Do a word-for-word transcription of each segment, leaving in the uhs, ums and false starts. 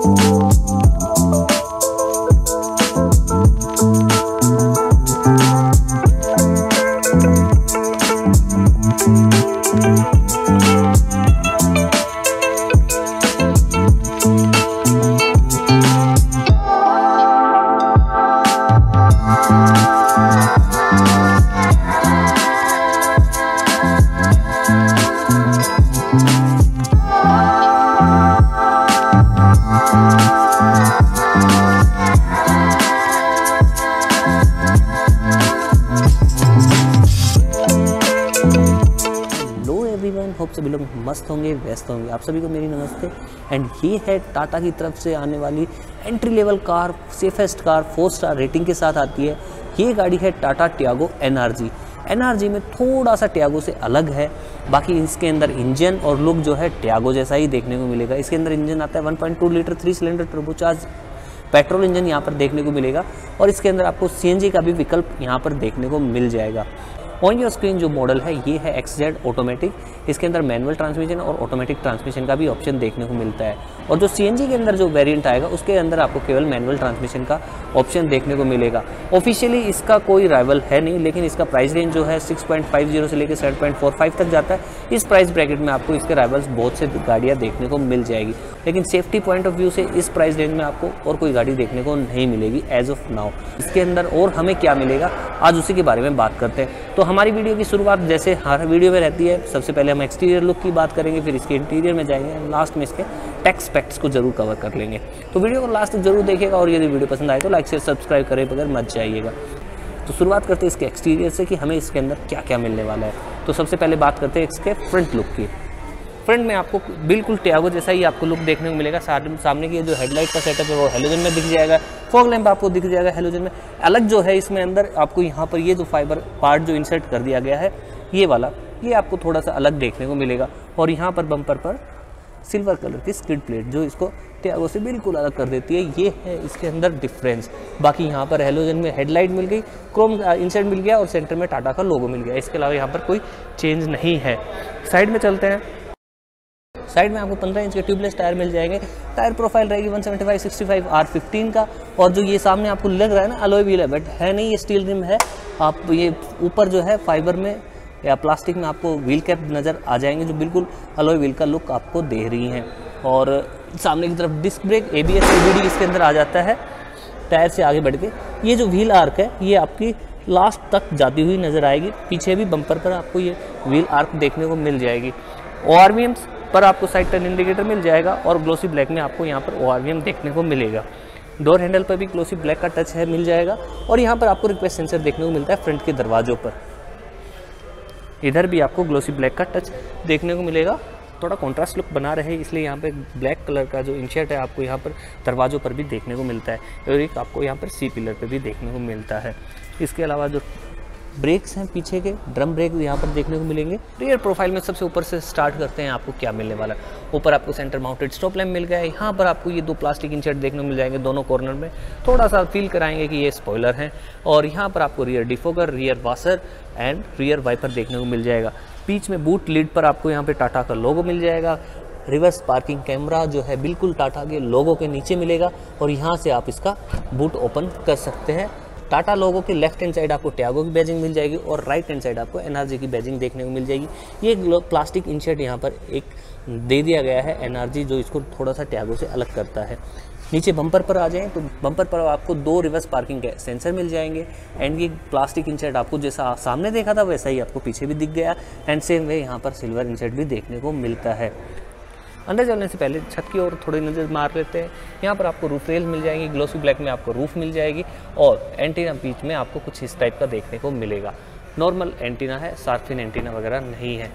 Hope सभी लोग मस्त होंगे, व्यस्त होंगे। आप सभी को मेरी नमस्ते। एंड ये है टाटा की तरफ से आने वाली entry level car, safest car, four star rating के साथ आती है। ये गाड़ी है Tata Tiago N R G. N R G में थोड़ा सा टियागो से अलग है, बाकी इसके अंदर इंजन और लुक जो है टियागो जैसा ही देखने को मिलेगा। इसके अंदर इंजन आता है one point two litre three cylinder turbocharge petrol engine यहाँ पर देखने को मिलेगा, और इसके अंदर आपको सी एन जी का भी विकल्प यहाँ पर देखने को मिल जाएगा। ऑन योर स्क्रीन जो मॉडल है ये है एक्स जेड ऑटोमेटिक। इसके अंदर मैनुअल ट्रांसमिशन और ऑटोमेटिक ट्रांसमिशन का भी ऑप्शन देखने को मिलता है, और जो सी एन जी के अंदर जो वेरिएंट आएगा उसके अंदर आपको केवल मैनुअल ट्रांसमिशन का ऑप्शन देखने को मिलेगा। ऑफिशियली इसका कोई राइवल है नहीं, लेकिन इसका प्राइस रेंज जो है सिक्स पॉइंट फाइव जीरो से लेकर सेवन पॉइंट फोर फाइव तक जाता है। इस प्राइस ब्रैकेट में आपको इसके राइवल्स बहुत से गाड़ियाँ देखने को मिल जाएगी, लेकिन सेफ्टी पॉइंट ऑफ व्यू से इस प्राइस रेंज में आपको और कोई गाड़ी देखने को नहीं मिलेगी एज ऑफ नाउ। इसके अंदर और हमें क्या मिलेगा आज उसी के बारे में बात करते हैं। तो हमारी वीडियो की शुरुआत जैसे हर वीडियो में रहती है, सबसे पहले हम एक्सटीरियर लुक की बात करेंगे, फिर इसके इंटीरियर में जाएंगे, लास्ट में इसके टेक स्पेक्ट्स को जरूर कवर कर लेंगे। तो वीडियो को लास्ट तक जरूर देखिएगा, और यदि वीडियो पसंद आए तो लाइक शेयर सब्सक्राइब करें बगैर मत जाइएगा। तो शुरुआत करते हैं इसके एक्सटीरियर से कि हमें इसके अंदर क्या क्या मिलने वाला है। तो सबसे पहले बात करते हैं इसके फ्रंट लुक की। फ्रंट में आपको बिल्कुल टियागो जैसा ही आपको लुक देखने को मिलेगा। सामने की जो हेडलाइट का सेटअप है वो हेलोजन में दिख जाएगा, फॉग लैंप आपको दिख जाएगा हेलोजन में। अलग जो है इसमें अंदर आपको यहाँ पर ये जो फाइबर पार्ट जो इंसर्ट कर दिया गया है ये वाला, ये आपको थोड़ा सा अलग देखने को मिलेगा। और यहाँ पर बम्पर पर सिल्वर कलर की स्किड प्लेट जो इसको टियागो से बिल्कुल अलग कर देती है, ये है इसके अंदर डिफरेंस। बाकी यहाँ पर हेलोजन में हेडलाइट मिल गई, क्रोम इंसर्ट मिल गया, और सेंटर में टाटा का लोगो मिल गया। इसके अलावा यहाँ पर कोई चेंज नहीं है। साइड में चलते हैं। साइड में आपको पंद्रह इंच के ट्यूबलेस टायर मिल जाएंगे। टायर प्रोफाइल रहेगी one seventy five sixty five R fifteen का, और जो ये सामने आपको लग रहा है ना अलॉय व्हील है, बट है नहीं, ये स्टील रिम है। आप ये ऊपर जो है फाइबर में या प्लास्टिक में आपको व्हील कैप नज़र आ जाएंगे जो बिल्कुल अलॉय व्हील का लुक आपको दे रही हैं। और सामने की तरफ disc brake, A B S, C V D इसके अंदर आ जाता है। टायर से आगे बढ़ के ये जो व्हील आर्क है ये आपकी लास्ट तक जाती हुई नज़र आएगी। पीछे भी बम्पर पर आपको ये व्हील आर्क देखने को मिल जाएगी। ओ आर वी एम्स पर आपको साइड टर्न इंडिकेटर मिल जाएगा, और ग्लोसी ब्लैक में आपको यहाँ पर ओ आर वी एम देखने को मिलेगा। डोर हैंडल पर भी ग्लोसी ब्लैक का टच है मिल जाएगा, और यहाँ पर आपको रिक्वेस्ट सेंसर देखने को मिलता है फ्रंट के दरवाजों पर। इधर भी आपको ग्लोसी ब्लैक का टच देखने को मिलेगा। थोड़ा कॉन्ट्रास्ट लुक बना रहे इसलिए यहाँ पे ब्लैक कलर का जो इंशर्ट है आपको यहाँ पर दरवाजों पर भी देखने को मिलता है, और एक आपको यहाँ पर सी पिलर पे भी देखने को मिलता है। इसके अलावा जो ब्रेक्स हैं पीछे के ड्रम ब्रेक यहाँ पर देखने को मिलेंगे। रियर प्रोफाइल में सबसे ऊपर से स्टार्ट करते हैं, आपको क्या मिलने वाला है। ऊपर आपको सेंटर माउंटेड स्टॉप लैम्प मिल गया है। यहाँ पर आपको ये दो प्लास्टिक इंसर्ट देखने को मिल जाएंगे दोनों कॉर्नर में, थोड़ा सा फील कराएंगे कि ये स्पॉइलर हैं। और यहाँ पर आपको rear defogger, rear washer and rear wiper देखने को मिल जाएगा। बीच में बूट लीड पर आपको यहाँ पे टाटा का लोगो मिल जाएगा। रिवर्स पार्किंग कैमरा जो है बिल्कुल टाटा के लोगो के नीचे मिलेगा, और यहाँ से आप इसका बूट ओपन कर सकते हैं। टाटा लोगो के लेफ्ट हैंड साइड आपको टियागो की बैजिंग मिल जाएगी, और राइट हैंड साइड आपको एन आर जी की बैजिंग देखने को मिल जाएगी। ये प्लास्टिक इंसर्ट यहाँ पर एक दे दिया गया है एन आर जी, जो इसको थोड़ा सा टियागो से अलग करता है। नीचे बम्पर पर आ जाएं तो बम्पर पर आपको दो रिवर्स पार्किंग के सेंसर मिल जाएंगे, एंड ये प्लास्टिक इंसर्ट आपको जैसा सामने देखा था वैसा ही आपको पीछे भी दिख गया, एंड सेम वे यहाँ पर सिल्वर इंसर्ट भी देखने को मिलता है। अंदर चलने से पहले छत की ओर थोड़ी नज़र मार लेते हैं। यहाँ पर आपको रूफ रेल मिल जाएंगी, ग्लोसी ब्लैक में आपको रूफ मिल जाएगी, और एंटीना बीच में आपको कुछ इस टाइप का देखने को मिलेगा। नॉर्मल एंटीना है, शार्प एंटीना वगैरह नहीं है।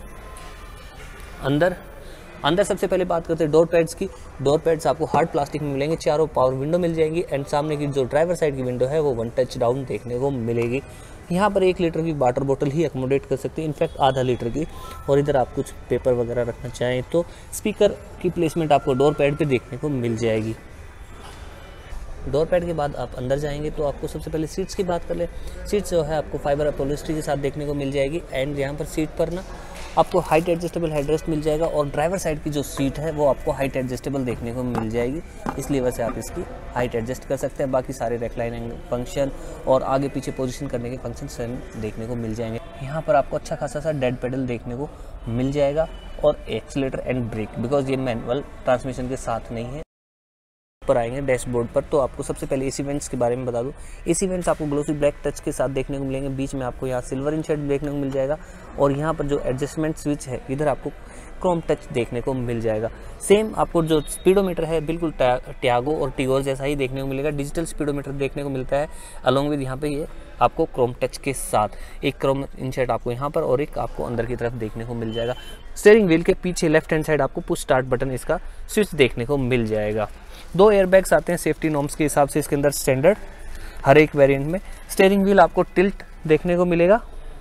अंदर अंदर सबसे पहले बात करते हैं डोर पैड्स की। डोर पैड्स आपको हार्ड प्लास्टिक में मिलेंगे, चारों पावर विंडो मिल जाएंगी, एंड सामने की जो ड्राइवर साइड की विंडो है वो वन टच डाउन देखने को मिलेगी। यहाँ पर एक लीटर की वाटर बोतल ही अकोमोडेट कर सकते हैं, इनफैक्ट आधा लीटर की। और इधर आप कुछ पेपर वगैरह रखना चाहें तो स्पीकर की प्लेसमेंट आपको डोर पैड पे देखने को मिल जाएगी। डोर पैड के बाद आप अंदर जाएंगे तो आपको सबसे पहले सीट्स की बात कर ले। सीट्स जो है आपको फाइबर अपॉलिस्ट्री के साथ देखने को मिल जाएगी, एंड यहाँ पर सीट पर ना आपको हाइट एडजस्टेबल हेडरेस्ट मिल जाएगा और ड्राइवर साइड की जो सीट है वो आपको हाइट एडजस्टेबल देखने को मिल जाएगी, इसलिए वैसे आप इसकी हाइट एडजस्ट कर सकते हैं। बाकी सारे रेक्लाइनिंग फंक्शन और आगे पीछे पोजीशन करने के फंक्शन सेम देखने को मिल जाएंगे। यहाँ पर आपको अच्छा खासा सा डेड पेडल देखने को मिल जाएगा और एक्सीलरेटर एंड ब्रेक, बिकॉज ये मैनुअल ट्रांसमिशन के साथ नहीं है। पर आएंगे डैशबोर्ड पर तो आपको सबसे पहले एसी वेंट्स के बारे में बता दूं। एसी वेंट्स आपको ग्लोसी ब्लैक टच के साथ देखने को मिलेंगे, बीच में आपको यहाँ सिल्वर इंशर्ट देखने को मिल जाएगा और यहाँ पर जो एडजस्टमेंट स्विच है इधर आपको क्रोम टच देखने को मिल जाएगा। सेम आपको जो स्पीडोमीटर है बिल्कुल ट्यागो और टिगोर जैसा ही देखने को मिलेगा, डिजिटल स्पीडोमीटर देखने को मिलता है अलॉन्ग विद यहाँ पे ये आपको क्रोम टच के साथ एक क्रोम इंशर्ट आपको यहाँ पर और एक आपको अंदर की तरफ देखने को मिल जाएगा। स्टीयरिंग व्हील के पीछे लेफ्ट हैंड साइड आपको पुश स्टार्ट बटन इसका स्विच देखने को मिल जाएगा। दो एयरबैग्स आते हैं सेफ्टी नॉर्म्स के हिसाब से इसके अंदर स्टैंडर्ड हर एक वेरिएंट में। स्टीयरिंग व्हील आपको टिल्ट देखने को मिलेगा,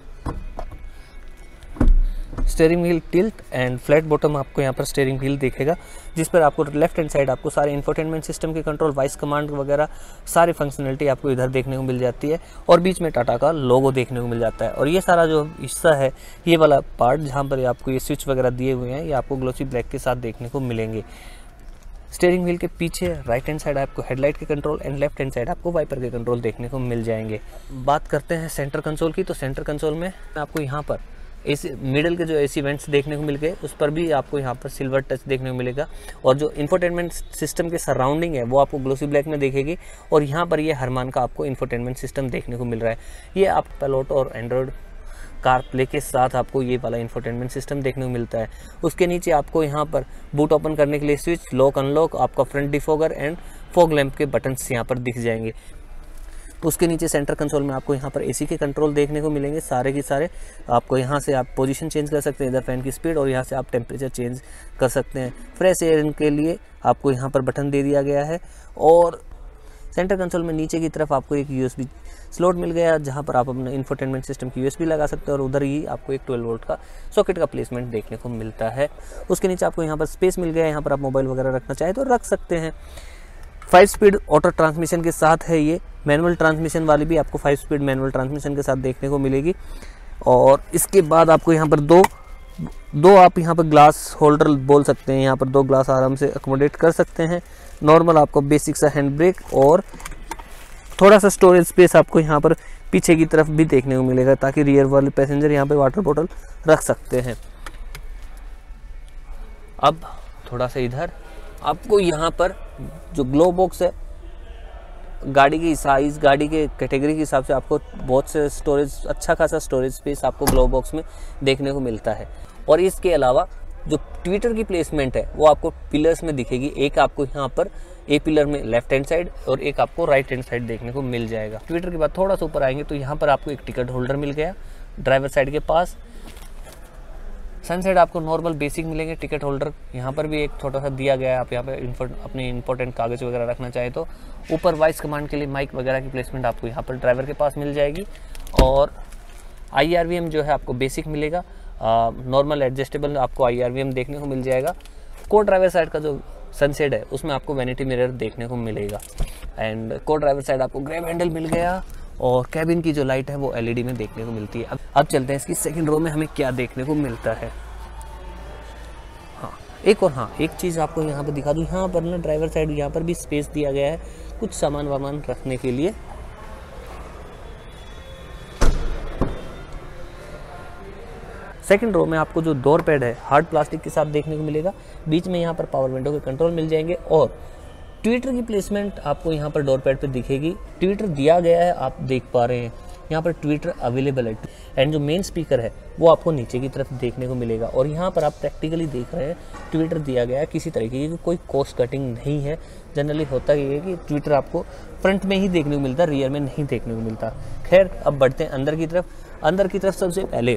steering wheel tilt and flat bottom आपको यहाँ पर स्टीयरिंग व्हील दिखेगा, जिस पर आपको लेफ्ट हैंड साइड आपको सारे इंफोटेनमेंट सिस्टम के कंट्रोल, वॉइस कमांड वगैरह सारी फंक्शनलिटी आपको इधर देखने को मिल जाती है और बीच में टाटा का लोगो देखने को मिल जाता है। और ये सारा जो हिस्सा है ये वाला पार्ट जहाँ पर आपको ये स्विच वगैरह दिए हुए हैं ये आपको ग्लोसी ब्लैक के साथ देखने को मिलेंगे। स्टीयरिंग व्हील के पीछे राइट हैंड साइड आपको हेडलाइट के control and left hand side आपको वाइपर के कंट्रोल देखने को मिल जाएंगे। बात करते हैं सेंटर कंसोल की, तो सेंटर कंसोल में आपको यहाँ पर एसी मिडल के जो एसी वेंट्स देखने को मिल गए उस पर भी आपको यहाँ पर सिल्वर टच देखने को मिलेगा और जो इंफोटेनमेंट सिस्टम के सराउंडिंग है वो आपको ग्लोसी ब्लैक में देखेगी और यहाँ पर ये हरमान का आपको इंफोटेनमेंट सिस्टम देखने को मिल रहा है। ये आप पैलोट और एंड्रॉयड कार प्ले के साथ आपको ये वाला इंफोटेनमेंट सिस्टम देखने को मिलता है। उसके नीचे आपको यहाँ पर बूट ओपन करने के लिए स्विच, लॉक अनलॉक, आपका front defogger and fog lamp के बटन्स यहाँ पर दिख जाएंगे। उसके नीचे सेंटर कंसोल में आपको यहाँ पर एसी के कंट्रोल देखने को मिलेंगे सारे के सारे। आपको यहाँ से आप पोजीशन चेंज कर सकते हैं, इधर फैन की स्पीड और यहाँ से आप टेम्परेचर चेंज कर सकते हैं। फ्रेश एयर के लिए आपको यहाँ पर बटन दे दिया गया है और सेंटर कंसोल में नीचे की तरफ आपको एक यूएसबी स्लॉट मिल गया जहाँ पर आप अपना इंफोटेनमेंट सिस्टम की यूएसबी लगा सकते हैं और उधर ही आपको एक ट्वेल्व वोल्ट का सॉकेट का प्लेसमेंट देखने को मिलता है। उसके नीचे आपको यहाँ पर स्पेस मिल गया है, यहाँ पर आप मोबाइल वगैरह रखना चाहें तो रख सकते हैं। फाइव स्पीड ऑटो ट्रांसमिशन के साथ है ये, मैनुअल ट्रांसमिशन वाली भी आपको फाइव स्पीड मैनुअल ट्रांसमिशन के साथ देखने को मिलेगी। और इसके बाद आपको यहाँ पर दो दो आप यहाँ पर ग्लास होल्डर बोल सकते हैं, यहाँ पर दो ग्लास आराम से अकोमोडेट कर सकते हैं। नॉर्मल आपको बेसिक सा हैंड ब्रेक और थोड़ा सा स्टोरेज स्पेस आपको यहाँ पर पीछे की तरफ भी देखने को मिलेगा ताकि रियर वाले पैसेंजर यहाँ पे वाटर बोतल रख सकते हैं। अब थोड़ा सा इधर आपको यहाँ पर जो ग्लो बॉक्स है गाड़ी की साइज, गाड़ी के कैटेगरी के हिसाब से आपको बहुत से स्टोरेज, अच्छा खासा स्टोरेज स्पेस आपको ग्लो बॉक्स में देखने को मिलता है। और इसके अलावा जो ट्विटर की प्लेसमेंट है वो आपको पिलर्स में दिखेगी, एक आपको यहाँ पर ए पिलर में लेफ्ट हैंड साइड और एक आपको राइट हैंड साइड देखने को मिल जाएगा। ट्विटर के बाद थोड़ा सा ऊपर आएंगे तो यहाँ पर आपको एक टिकट होल्डर मिल गया ड्राइवर साइड के पास। सन साइड आपको नॉर्मल बेसिक मिलेंगे टिकट होल्डर, यहाँ पर भी एक छोटा सा दिया गया है, आप यहाँ पे अपने इंपॉर्टेंट कागज वगैरह रखना चाहे तो। ऊपर वॉइस कमांड के लिए माइक वगैरह की प्लेसमेंट आपको यहाँ पर ड्राइवर के पास मिल जाएगी। और आई आर वी एम जो है आपको बेसिक मिलेगा, नॉर्मल एडजस्टेबल आपको आई आर वी एम देखने को मिल जाएगा। को ड्राइवर साइड का जो सनसेट है उसमें आपको वैनिटी मिरर देखने को मिलेगा एंड को ड्राइवर साइड आपको ग्रैब हैंडल मिल गया और कैबिन की जो लाइट है वो एल ई डी में देखने को मिलती है। अब अब चलते हैं इसकी सेकंड रो में हमें क्या देखने को मिलता है। हाँ एक और हाँ एक चीज़ आपको यहाँ पर दिखा दूँ, यहाँ पर ना ड्राइवर साइड यहाँ पर भी स्पेस दिया गया है कुछ सामान वामान रखने के लिए। सेकंड रो में आपको जो डोर पैड है हार्ड प्लास्टिक के साथ देखने को मिलेगा, बीच में यहाँ पर पावर विंडो के कंट्रोल मिल जाएंगे और ट्विटर की प्लेसमेंट आपको यहाँ पर डोर पैड पे दिखेगी। ट्विटर दिया गया है, आप देख पा रहे हैं यहाँ पर ट्विटर अवेलेबल है एंड जो मेन स्पीकर है वो आपको नीचे की तरफ देखने को मिलेगा। और यहाँ पर आप प्रैक्टिकली देख रहे हैं ट्विटर दिया गया है, किसी तरीके की कोई कॉस्ट कटिंग नहीं है। जनरली होता ये है कि ट्विटर आपको फ्रंट में ही देखने को मिलता, रियर में नहीं देखने को मिलता। खैर अब बढ़ते हैं अंदर की तरफ। अंदर की तरफ सबसे पहले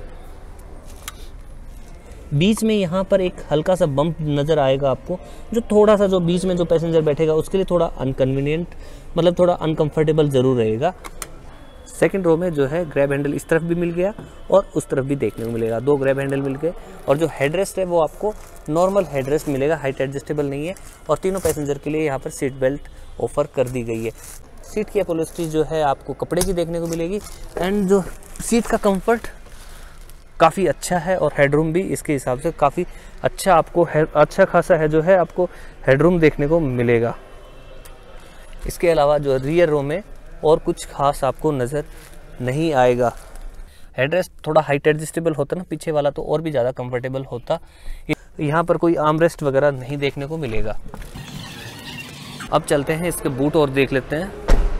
बीच में यहाँ पर एक हल्का सा बम्प नज़र आएगा आपको, जो थोड़ा सा जो बीच में जो पैसेंजर बैठेगा उसके लिए थोड़ा अनकन्वीनियंट, मतलब थोड़ा अनकंफर्टेबल ज़रूर रहेगा। सेकंड रो में जो है ग्रैब हैंडल इस तरफ भी मिल गया और उस तरफ भी देखने को मिलेगा, दो ग्रैब हैंडल मिल गए। और जो हेडरेस्ट है वो आपको नॉर्मल हेडरेस्ट मिलेगा, हाइट एडजस्टेबल नहीं है। और तीनों पैसेंजर के लिए यहाँ पर सीट बेल्ट ऑफर कर दी गई है। सीट की अपॉलिस्ट्री जो है आपको कपड़े की देखने को मिलेगी एंड जो सीट का कम्फर्ट काफ़ी अच्छा है और हेडरूम भी इसके हिसाब से काफ़ी अच्छा आपको है, अच्छा खासा है जो है आपको हेडरूम देखने को मिलेगा। इसके अलावा जो रियर रो में और कुछ खास आपको नज़र नहीं आएगा। हेडरेस्ट थोड़ा हाइट एडजस्टेबल होता ना पीछे वाला, तो और भी ज़्यादा कंफर्टेबल होता। यहाँ पर कोई आर्मरेस्ट वगैरह नहीं देखने को मिलेगा। अब चलते हैं इसके बूट और देख लेते हैं।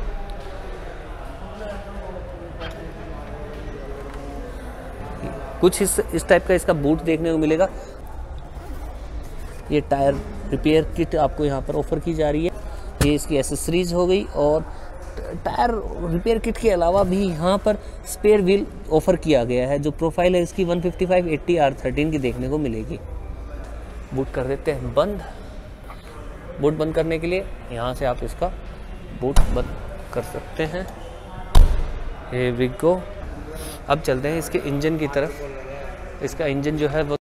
कुछ इस इस टाइप का इसका बूट देखने को मिलेगा। ये टायर रिपेयर किट आपको यहाँ पर ऑफर की जा रही है। ये इसकी एसेसरीज हो गई, और टायर रिपेयर किट के अलावा भी यहाँ पर स्पेयर व्हील ऑफर किया गया है। जो प्रोफाइल है इसकी one fifty five eighty R thirteen की देखने को मिलेगी। बूट कर देते हैं बंद। बूट बंद करने के लिए यहाँ से आप इसका बूट बंद कर सकते हैं। Here we go। अब चलते हैं इसके इंजन की तरफ। इसका इंजन जो है वो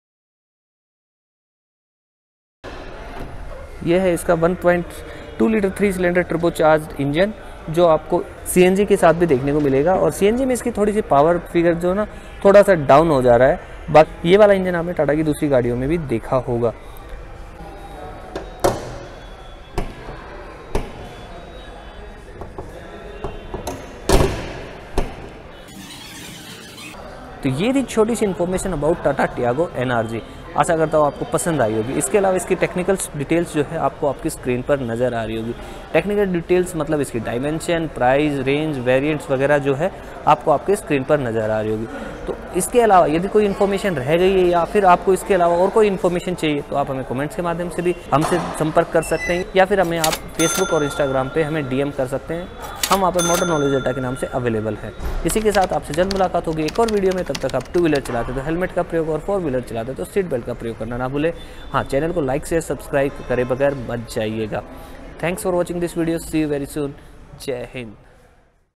ये है इसका one point two litre three cylinder turbocharged engine, जो आपको सीएनजी के साथ भी देखने को मिलेगा। और सीएनजी में इसकी थोड़ी सी पावर फिगर जो है ना थोड़ा सा डाउन हो जा रहा है। बाकी ये वाला इंजन आपने टाटा की दूसरी गाड़ियों में भी देखा होगा। तो ये थी छोटी सी information about Tata Tiago NRG. आशा करता हूँ आपको पसंद आई होगी। इसके अलावा इसकी टेक्निकल डिटेल्स जो है आपको आपकी स्क्रीन पर नज़र आ रही होगी। टेक्निकल डिटेल्स मतलब इसकी डायमेंशन, प्राइस, रेंज, वेरिएंट्स वगैरह जो है आपको आपके स्क्रीन पर नज़र आ रही होगी। तो इसके अलावा यदि कोई इन्फॉर्मेशन रह गई है या फिर आपको इसके अलावा और कोई इन्फॉर्मेशन चाहिए, तो आप हमें कमेंट्स के माध्यम से भी हमसे संपर्क कर सकते हैं, या फिर हमें आप फेसबुक और इंस्टाग्राम पे हमें डीएम कर सकते हैं। हम वहाँ पर मोटर नॉलेज अड्डा के नाम से अवेलेबल है। इसी के साथ आपसे जल्द मुलाकात होगी एक और वीडियो में। तब तक आप टू व्हीलर चलाते तो हेलमेट का प्रयोग, और फोर व्हीलर चलाते तो सीट बेल्ट का प्रयोग करना ना भूले। हाँ, चैनल को लाइक शेयर सब्सक्राइब करे बगैर मत जाइएगा। Thanks for watching this video. See you very soon. जय हिंद।